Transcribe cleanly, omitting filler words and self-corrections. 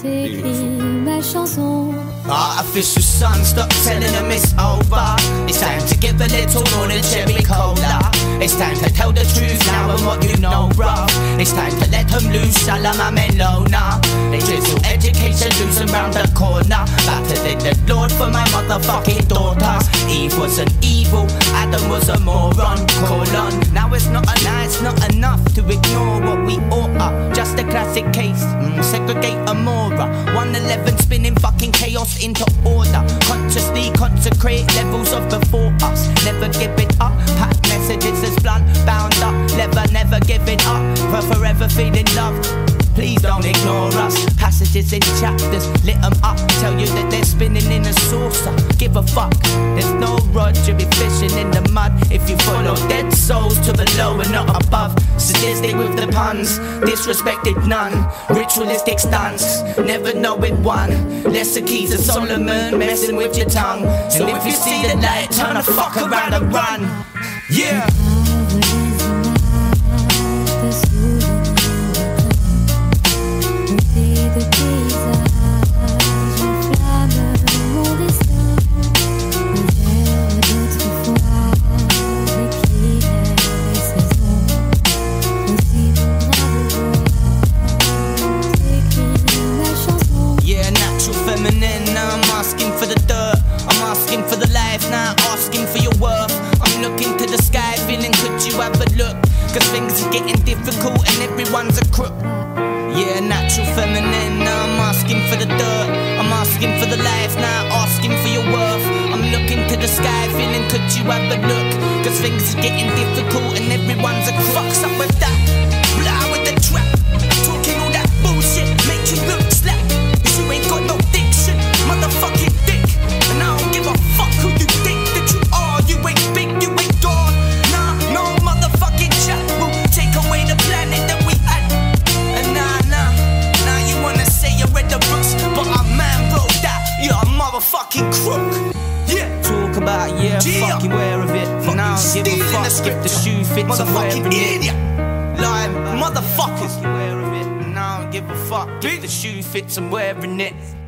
T'écris ma chanson. Artificial sun, stop telling them it's over. It's time to give a little more than cherry cola. It's time to tell the truth now and what you know, bruv. It's time to let them loose, Shalom Melona. They drizzle education, losing round the corner. About to thank the Lord for my motherfucking daughter. Eve wasn't evil, Adam was a moron. Colon. Now it's not enough to ignore what we oughta. Just a classic case, segregate Amora. 111 spinning fucking chaos into order. Consciously consecrate levels of before us. Never give it up, pack messages as blunt, bound up. Never giving up, for forever feeling loved. Please don't ignore us. Passages in chapters, lit them up. Tell you that they're spinning in a saucer. Give a fuck, there's no rod. You'll be fishing in the mud if you follow dead souls to below and not above. Sadistic with the puns, disrespected none. Ritualistic stunts, never knowing one. Lesser keys of Solomon, messing with your tongue. So if you see the light, turn the fuck around and run. Yeah. Now I'm asking for the dirt, I'm asking for the life, now asking for your worth. I'm looking to the sky, feeling could you have a look? Cause things are getting difficult and everyone's a crook. Yeah, natural feminine, now I'm asking for the dirt, I'm asking for the life, now asking for your worth. I'm looking to the sky, feeling could you have a look? Cause things are getting difficult and everyone's a crook. Fuck's up with that, blah with the trap. Talking all that bullshit, make you look slack. You ain't got no diction, motherfucking dick. And I don't give a fuck who you think that you are. You ain't big, you ain't God. Nah, no motherfucking chat will take away the planet that we had. And nah, you wanna say you read the books, but our man wrote that. You're a motherfucking crook. Yeah. Talk about fuck you aware of it. Fuck now give a fuck if the shoe fits I'm wearing it. Like motherfuckers. Give a fuck if the shoe fits I'm wearing it.